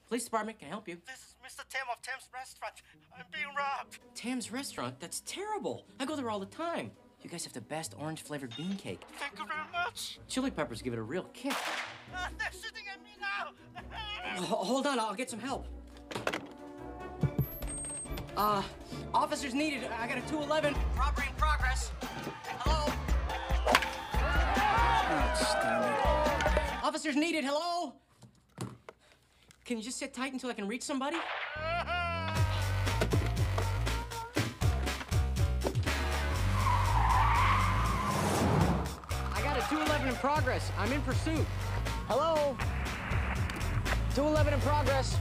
Police department, can I help you? This is Mr. Tim of Tim's Restaurant. I'm being robbed. Tim's Restaurant? That's terrible. I go there all the time. You guys have the best orange-flavored bean cake. Thank you very much. Chili peppers give it a real kick. They're shooting at me now. Hold on, I'll get some help. Officers needed. I got a 211. Robbery in progress. Hello? Outstanding. Officers needed. Hello? Can you just sit tight until I can reach somebody? I got a 211 in progress. I'm in pursuit. Hello? 211 in progress.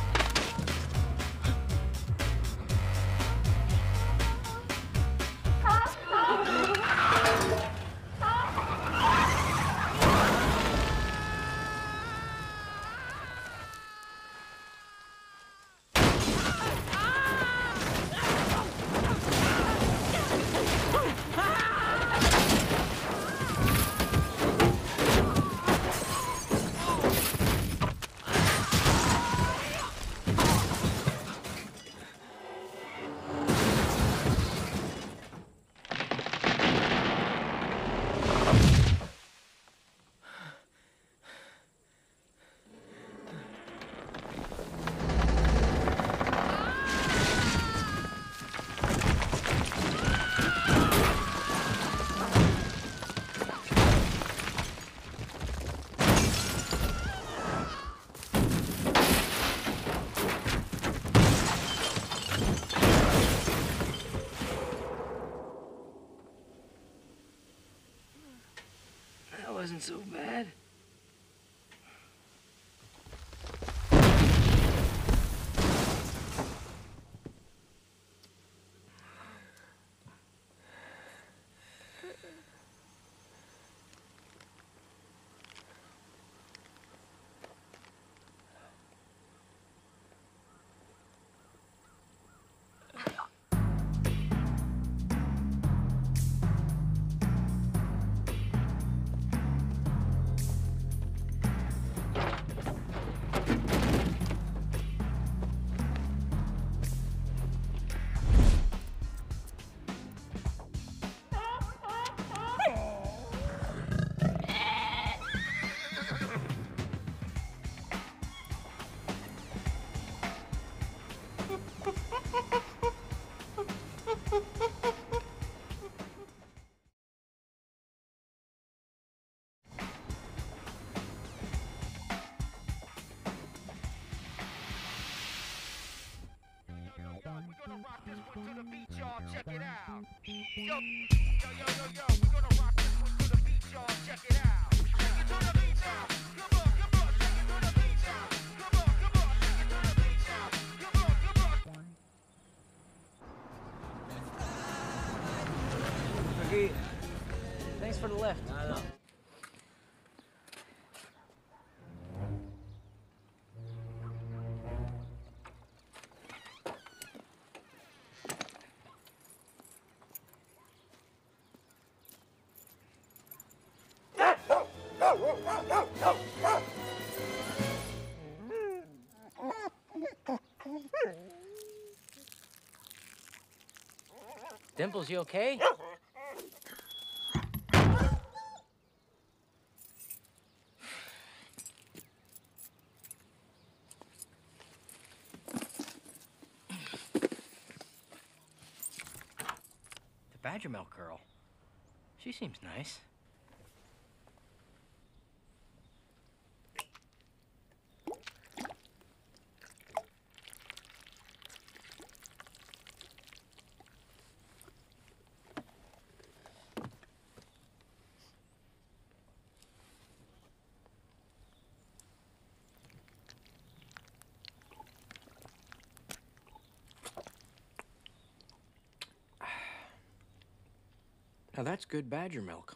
Wasn't so bad. Check it out. Yo, yo, yo, yo, yo, we're gonna rock this one to the beat, y'all. Check it out. Take it to the beat now. Come on, come on, take it to the beat now. Come on, come on, take it to the beat now. Come on, come on. Okay. Thanks for the lift. No. Dimples, you okay? The Badger Milk girl. She seems nice. Now that's good badger milk.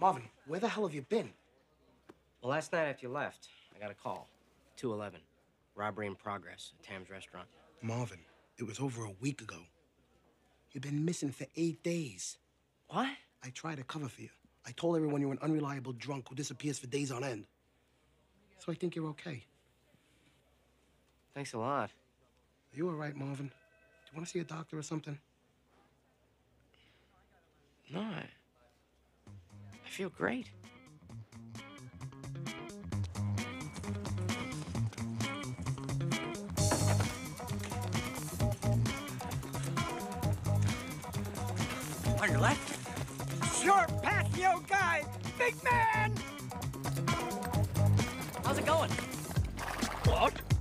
Marvin, where the hell have you been? Well, last night after you left, I got a call. 211. Robbery in progress at Tam's restaurant. Marvin, it was over a week ago. You've been missing for 8 days. What? I tried to cover for you. I told everyone you're an unreliable drunk who disappears for days on end. So I think you're okay. Thanks a lot. Are you all right, Marvin? Do you want to see a doctor or something? No, I feel great. On your left? Sure, patio guy, big man! How's it going? What?